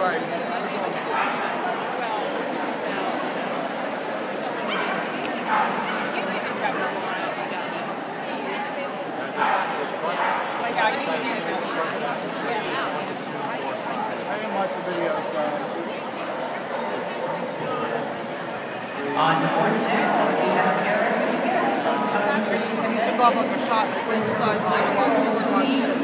Right. I didn't watch the video, so. On horse now, we have Eric. He took off like a shot, like when we saw him, I watched it.